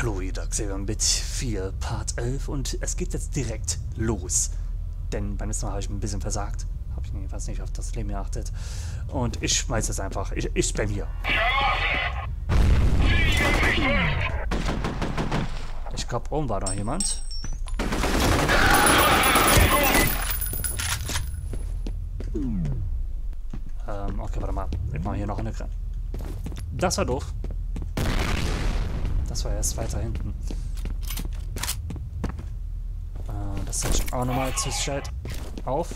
Fluidaxeon mit 4, Part 11 und es geht jetzt direkt los. Denn beim letzten Mal habe ich ein bisschen versagt. Habe ich jedenfalls nicht auf das Leben geachtet. Und ich schmeiße es einfach. Ich spam hier. Ich glaube, oben war noch jemand. Okay, warte mal. Ich mache hier noch eine Grenze. Das war doof. Das war erst weiter hinten. Das setze ich auch nochmal zur Sicherheit auf.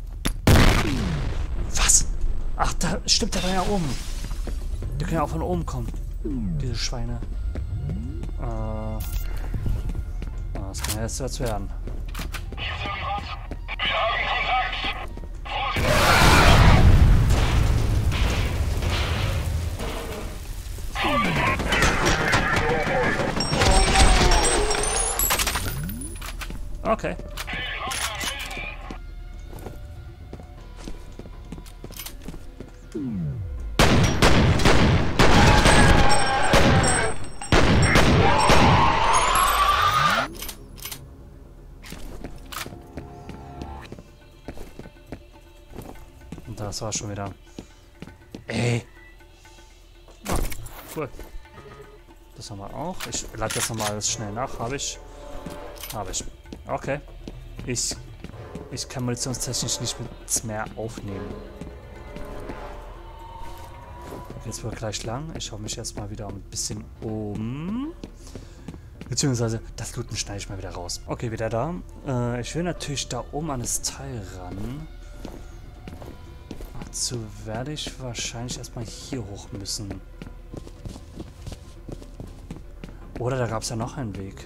Was? Ach, da stimmt, der war ja oben. Die können ja auch von oben kommen. Diese Schweine. Das kann ja jetzt was werden. Okay. Und das war schon wieder. Ey. Oh, cool. Das haben wir auch. Ich lade das nochmal alles schnell nach. Habe ich. Okay. Ich kann munitionstechnisch nicht mehr aufnehmen. Jetzt wird gleich lang. Ich schaue mich jetzt mal wieder ein bisschen um. Beziehungsweise das Looten schneide ich mal wieder raus. Okay, wieder da. Ich will natürlich da oben an das Teil ran. Dazu werde ich wahrscheinlich erstmal hier hoch müssen. Oder da gab es ja noch einen Weg.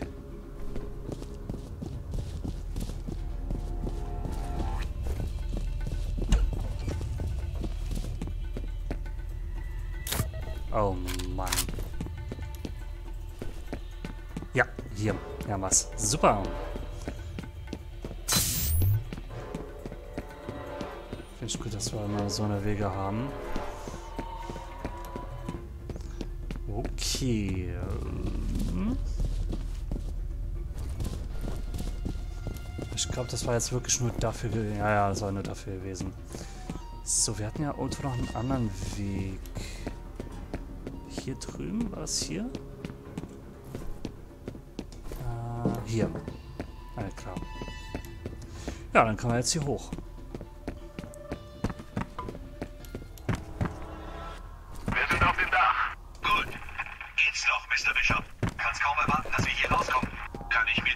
Oh Mann. Ja, hier. Ja, was. Super. Finde ich gut, dass wir immer so eine Wege haben. Okay. Ich glaube, das war jetzt wirklich nur dafür. Ja, das war nur dafür gewesen. So, wir hatten ja irgendwo noch einen anderen Weg. Hier drüben, war es hier? Hier. Alles klar. Ja, dann können wir jetzt hier hoch. Wir sind auf dem Dach. Gut. Geht's noch, Mr. Bishop? Kannst kaum erwarten, dass wir hier rauskommen. Kann ich mir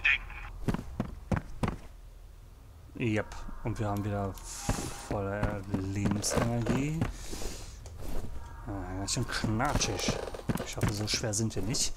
denken. Yep. Und wir haben wieder volle Lebensenergie. Ganz schön knatschig. Ich hoffe, so schwer sind wir nicht.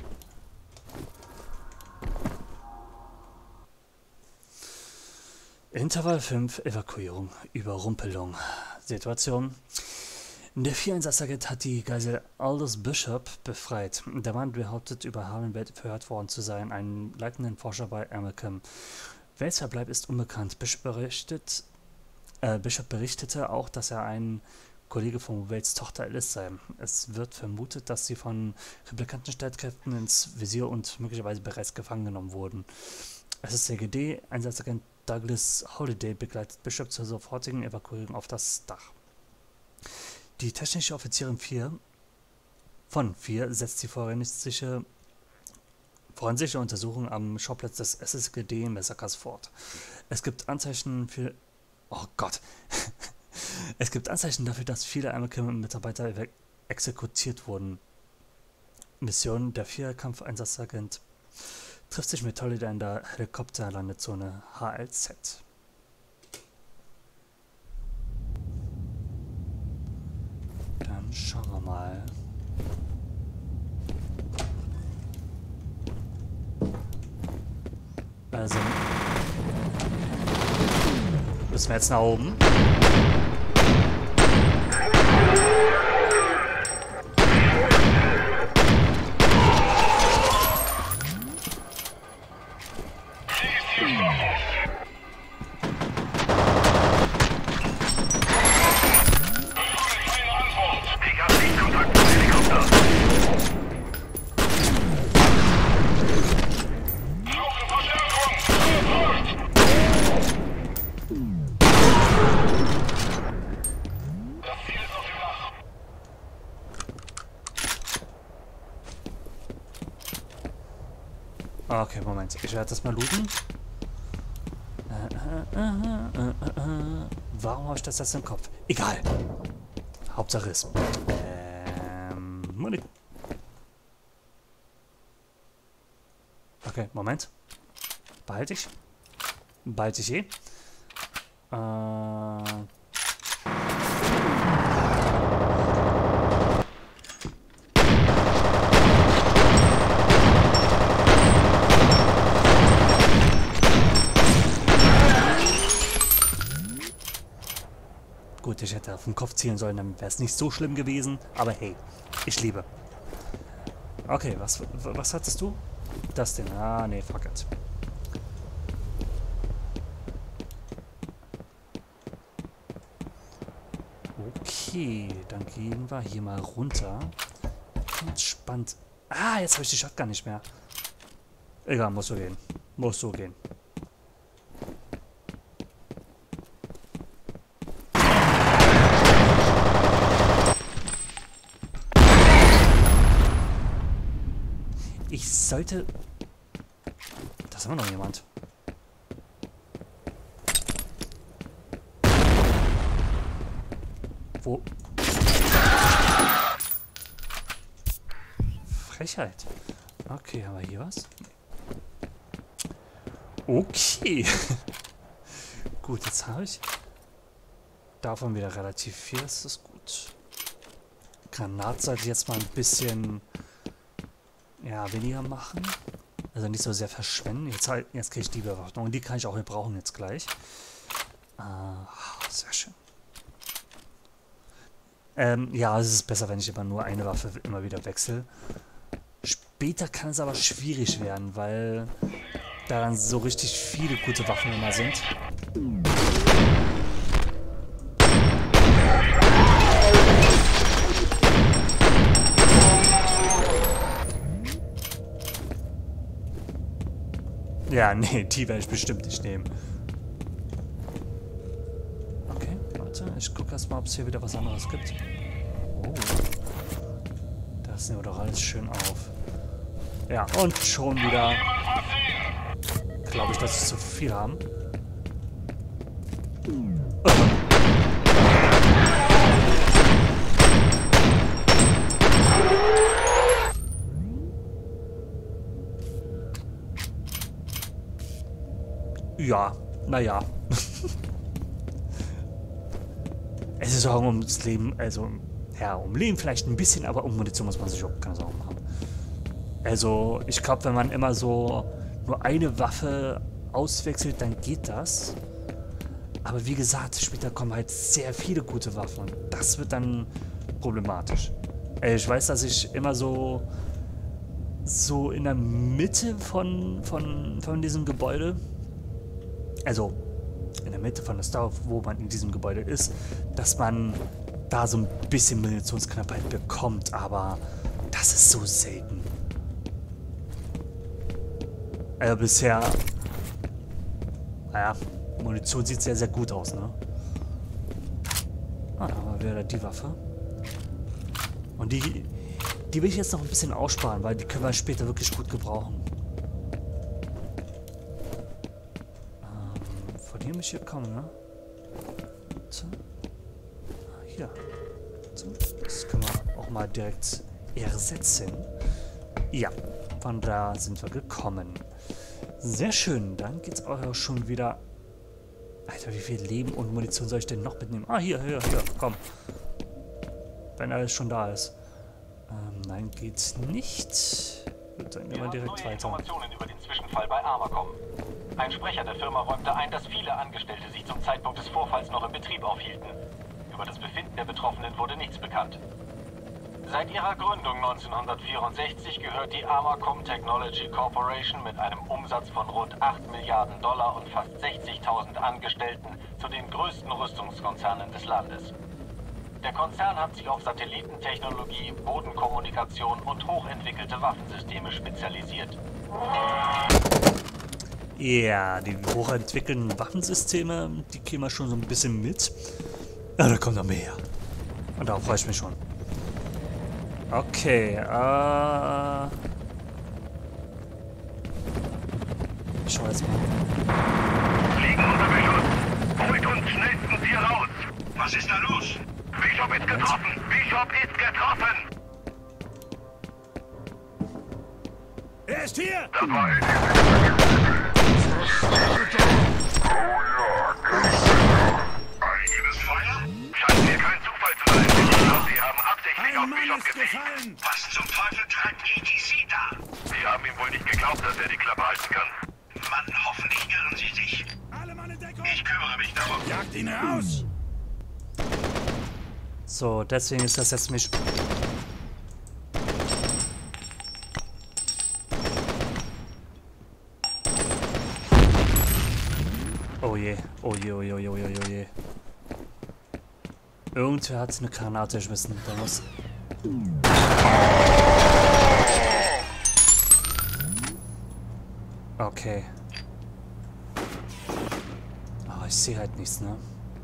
Intervall 5, Evakuierung, Überrumpelung. Situation. Der Vier-Einsatz-Agent hat die Geisel Aldous Bishop befreit. Der Mann behauptet, über Harlan Wade verhört worden zu sein, einen leitenden Forscher bei Amalgam. Wades Verbleib ist unbekannt. Bishop berichtete auch, dass er ein Kollege von Wades Tochter Alice sei. Es wird vermutet, dass sie von Replikantenstreitkräften ins Visier und möglicherweise bereits gefangen genommen wurden. SSCGD, Einsatzagent Douglas Holliday begleitet Bishop zur sofortigen Evakuierung auf das Dach. Die technische Offizierin von 4 setzt die forensische Untersuchung am Schauplatz des SSGD-Massakers fort. Es gibt Anzeichen für... Oh Gott! Es gibt Anzeichen dafür, dass viele Amalgam-Mitarbeiter exekutiert wurden. Mission: Der Vierkampfeinsatzagent trifft sich mit Holliday in der Helikopterlandezone HLZ. Dann schauen wir mal. Also müssen wir jetzt nach oben. Okay, Moment. Ich werde das mal looten. Warum habe ich das jetzt im Kopf? Egal. Hauptsache ist. Muni. Okay, Moment. Behalte ich. Behalte ich eh. Gut, ich hätte auf den Kopf zielen sollen, dann wäre es nicht so schlimm gewesen. Aber hey, ich liebe. Okay, was hattest du? Das denn? Ah, nee, fuck it. Okay, dann gehen wir hier mal runter. Entspannt. Ah, jetzt habe ich die Shotgun nicht mehr. Egal, muss so gehen. Muss so gehen. Ich sollte... Da haben wir noch jemand. Wo? Frechheit. Okay, haben wir hier was? Okay. Gut, jetzt habe ich davon wieder relativ viel. Das ist gut. Granat sollte ich jetzt mal ein bisschen... ja, weniger machen. Also nicht so sehr verschwenden. Jetzt kriege ich die Bewaffnung. Und die kann ich auch brauchen jetzt gleich. Sehr schön. Ja, es ist besser, wenn ich immer nur eine Waffe immer wieder wechsle. Später kann es aber schwierig werden, weil da dann so richtig viele gute Waffen immer sind. Ja, nee, die werde ich bestimmt nicht nehmen. Okay, warte, ich gucke erstmal, ob es hier wieder was anderes gibt. Oh. Das nehmen wir doch alles schön auf. Ja, und schon wieder... glaube ich, dass sie zu viel haben. Ja, naja. Es ist auch ums Leben, also, ja, um Leben vielleicht ein bisschen, aber um Munition muss man sich auch keine Sorgen machen. Also, ich glaube, wenn man immer so nur eine Waffe auswechselt, dann geht das. Aber wie gesagt, später kommen halt sehr viele gute Waffen und das wird dann problematisch. Ich weiß, dass ich immer so in der Mitte von diesem Gebäude, also in der Mitte von der Star, wo man in diesem Gebäude ist, dass man da so ein bisschen Munitionsknappheit bekommt, aber das ist so selten. Also bisher, naja, Munition sieht sehr, sehr gut aus, ne? Ah, da haben wir wieder die Waffe. Und die will ich jetzt noch ein bisschen aussparen, weil die können wir später wirklich gut gebrauchen. Von hier muss ich hier kommen, ne? So. Hier. So. Das können wir auch mal direkt ersetzen. Ja, von da sind wir gekommen. Sehr schön, dann geht's auch schon wieder... Alter, wie viel Leben und Munition soll ich denn noch mitnehmen? Ah, hier, komm. Wenn alles schon da ist. Nein, geht's nicht. Gut, dann gehen wir direkt weiter. Informationen über den Zwischenfall bei Armacom. Ein Sprecher der Firma räumte ein, dass viele Angestellte sich zum Zeitpunkt des Vorfalls noch im Betrieb aufhielten. Über das Befinden der Betroffenen wurde nichts bekannt. Seit ihrer Gründung 1964 gehört die Armacom Technology Corporation mit einem Umsatz von rund 8 Milliarden Dollar und fast 60.000 Angestellten zu den größten Rüstungskonzernen des Landes. Der Konzern hat sich auf Satellitentechnologie, Bodenkommunikation und hochentwickelte Waffensysteme spezialisiert. Ja, die hochentwickelten Waffensysteme, die kämen wir schon so ein bisschen mit. Ja, da kommt noch mehr. Und darauf freue ich mich schon. Okay, Ich schau jetzt mal. Fliegen unter Beschuss. Holt uns schnellstens hier raus. Was ist da los? Bishop ist getroffen. Bishop ist getroffen. Er ist hier! Das war ein eigenes Feuer? Scheint mir kein Zufall zu sein. Ich glaube, sie haben absichtlich auf Ein Mann Bishop ist gelegt. gefallen! Was zum Teufel treibt ETC da? Sie haben ihm wohl nicht geglaubt, dass er die Klappe halten kann. Mann, hoffentlich irren Sie sich. Alle Mann in Deckung! Ich kümmere mich darum. Jagt ihn raus! So, deswegen ist das jetzt mich. Oh je, oh je, oh je, oh je, oh je, oh je. Irgendwer hat eine Granate geschmissen. Da muss. Okay. Aber ich sehe halt nichts, ne?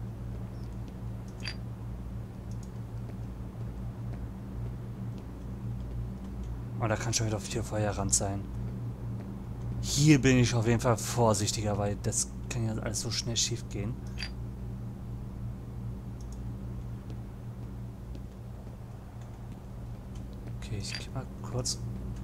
Und da kann schon wieder auf die Feuerrand sein. Hier bin ich auf jeden Fall vorsichtiger, weil das kann ja alles so schnell schief gehen. Okay, ich gehe mal kurz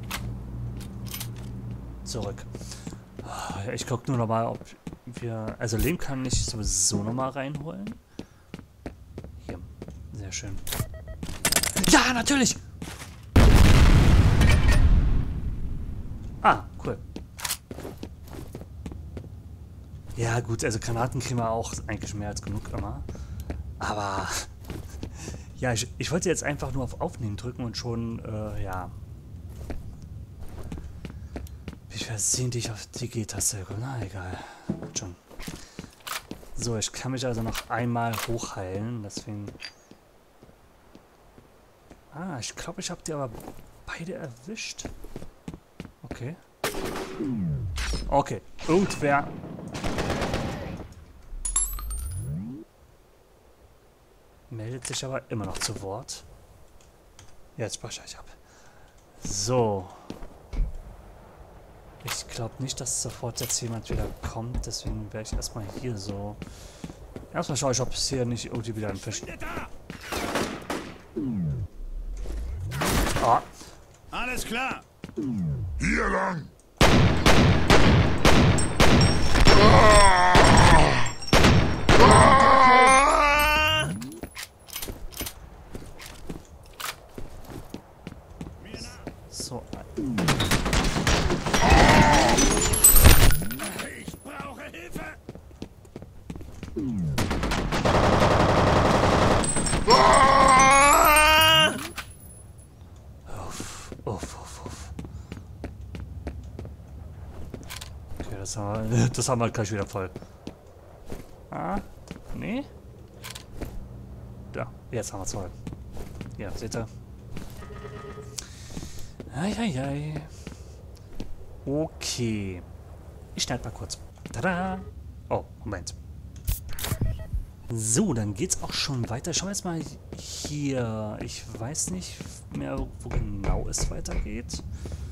zurück. Ich gucke nur noch mal, ob wir... Also Leben kann ich sowieso noch mal reinholen. Hier, sehr schön. Ja, natürlich! Ah, cool. Ja gut, also Granaten kriegen wir auch eigentlich mehr als genug immer. Aber... Ja, ich wollte jetzt einfach nur auf Aufnehmen drücken und schon, ja... Ich versehentlich auf die G-Taste gekommen. Na egal. Wird schon. So, ich kann mich also noch einmal hochheilen, deswegen... Ah, ich glaube, ich habe die aber beide erwischt. Okay. Okay. Irgendwer... meldet sich aber immer noch zu Wort. Jetzt speichere ich ab. So. Ich glaube nicht, dass sofort jetzt jemand wieder kommt, deswegen werde ich erstmal hier so... Erstmal schaue ich, ob es hier nicht irgendwie wieder ein Fisch... Ah. Alles klar! Hier lang! So. Ich brauche Hilfe! Uff. Okay, das haben wir gleich wieder voll. Ah, nee. Ja, jetzt haben wir es voll. Ja, seht ihr? Eieiei. Okay. Ich schneide mal kurz. Tada! Oh, Moment. So, dann geht's auch schon weiter. Schauen wir jetzt mal hier. Ich weiß nicht mehr, wo genau es weitergeht.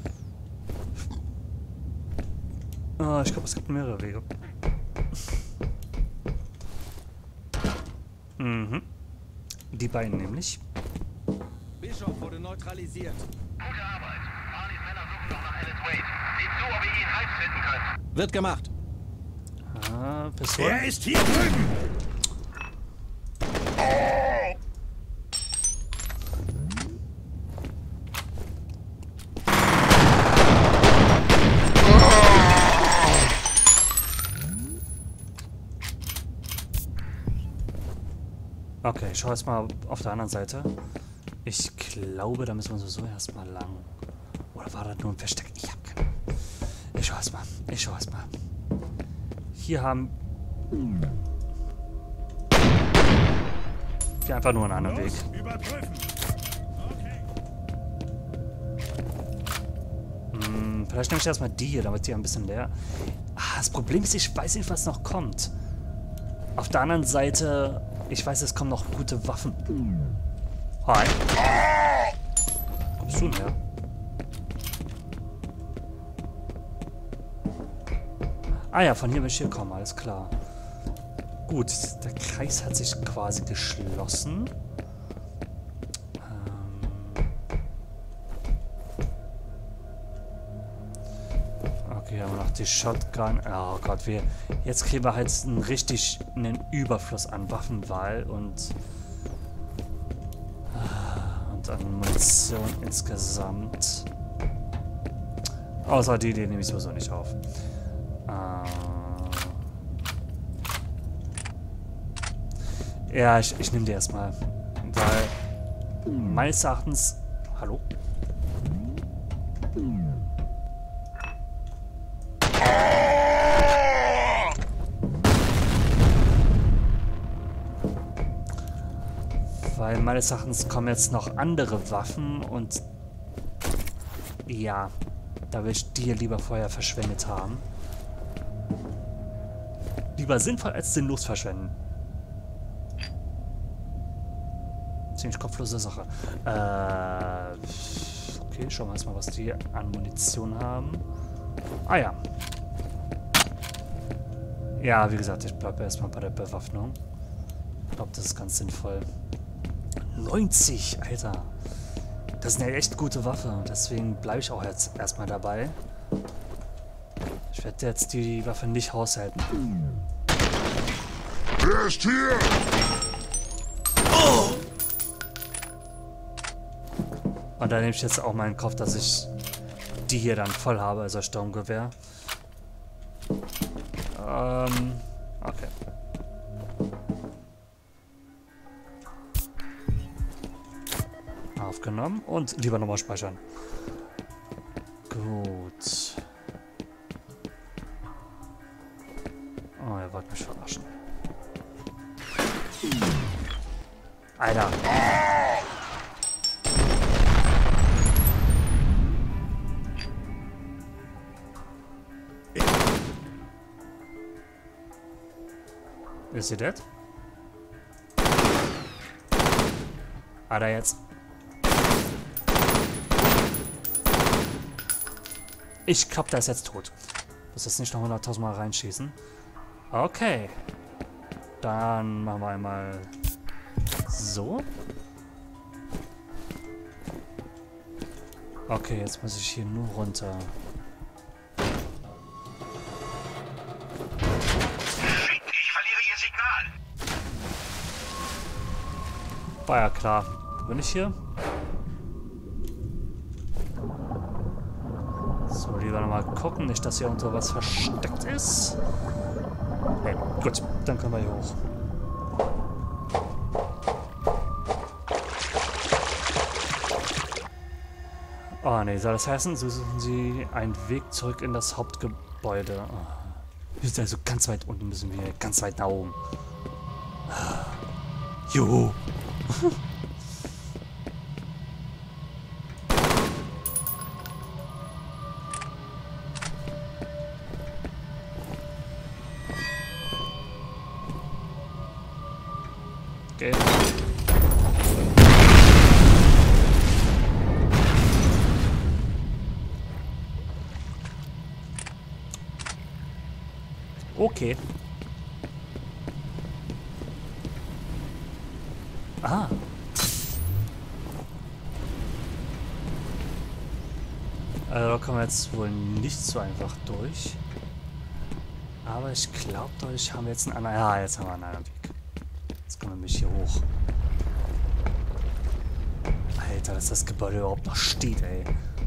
Ich glaube, es gibt mehrere Wege. Mhm. Die beiden nämlich. Bishop wurde neutralisiert. Gute Arbeit. Marlies Männer suchen noch nach Alice Wade. Seht zu, ob ihr ihn heiß finden könnt. Wird gemacht. Ah, Pistole. Er ist hier drüben! Okay, ich schaue jetzt mal auf der anderen Seite. Ich glaube, da müssen wir sowieso erstmal lang. Oder war das nur ein Versteck? Ich habe keine Ahnung. Ich schaue erstmal. Hier haben wir einfach nur einen anderen Weg. Überprüfen! Okay. Vielleicht nehme ich erstmal die hier, damit die ein bisschen leer. Ah, das Problem ist, ich weiß nicht, was noch kommt. Auf der anderen Seite, ich weiß, es kommen noch gute Waffen. Hi. Kommst du denn her? Ah ja, von hier will ich hier kommen, alles klar. Gut, der Kreis hat sich quasi geschlossen. Okay, haben wir noch die Shotgun. Oh Gott, jetzt kriegen wir halt einen Überfluss an Waffenwahl und an Munition insgesamt. Außer die nehme ich sowieso nicht auf. Ja, ich nehme die erstmal. Weil meines Erachtens... Hallo? Weil meines Erachtens kommen jetzt noch andere Waffen und... Ja, da will ich die hier lieber vorher verschwendet haben. Lieber sinnvoll als sinnlos verschwenden. Ziemlich kopflose Sache. Okay, schauen wir erstmal, was die an Munition haben. Ah ja. Ja, wie gesagt, ich bleibe erstmal bei der Bewaffnung. Ich glaube, das ist ganz sinnvoll. 90, Alter. Das ist eine echt gute Waffe. Deswegen bleibe ich auch jetzt erstmal dabei. Ich werde jetzt die Waffe nicht haushalten. Wer ist hier? Oh! Und da nehme ich jetzt auch mal in Kauf, dass ich die hier dann voll habe, also Sturmgewehr. Okay. Aufgenommen und lieber nochmal speichern. Gut. Oh, er wollte mich verarschen. Alter. Ist sie dead? Hat er jetzt? Ich glaube, der ist jetzt tot. Muss jetzt nicht noch 100.000 Mal reinschießen. Okay. Dann machen wir einmal so. Okay, jetzt muss ich hier nur runter. Ich verliere Ihr Signal. War ja klar. Bin ich hier? So, lieber nochmal gucken, nicht, dass hier unter was versteckt ist. Okay, gut, dann können wir hier hoch. Oh ne, soll das heißen, so suchen Sie einen Weg zurück in das Hauptgebäude. Oh. Wir sind also ganz weit unten, müssen wir ganz weit nach oben. Juhu. Okay. Okay. Ah. Also da kommen wir jetzt wohl nicht so einfach durch. Aber ich glaube, dadurch haben wir jetzt einen anderen... Ja, jetzt haben wir einen anderen Weg. Jetzt kommen wir nämlich hier hoch. Alter, dass das Gebäude überhaupt noch steht, ey.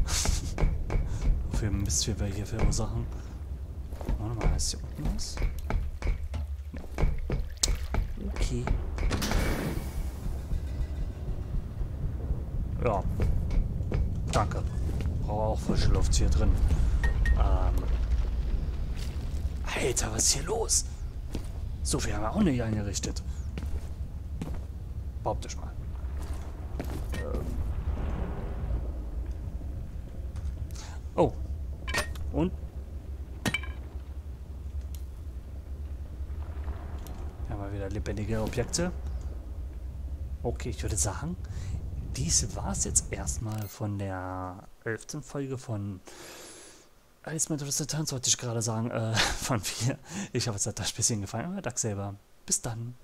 Wofür Mist wir hier verursachen. Warte mal, ist hier unten was? Okay. Ja. Danke. Brauche auch frische Luft hier drin. Alter, was ist hier los? So viel haben wir auch nicht eingerichtet. Behaupte ich mal. Oh. Und? Haben wir wieder lebendige Objekte. Okay, ich würde sagen, dies war es jetzt erstmal von der 11. Folge von Als Returns wollte ich gerade sagen, von mir. Ich hoffe, es hat euch ein bisschen gefallen. Aber Dank selber. Bis dann.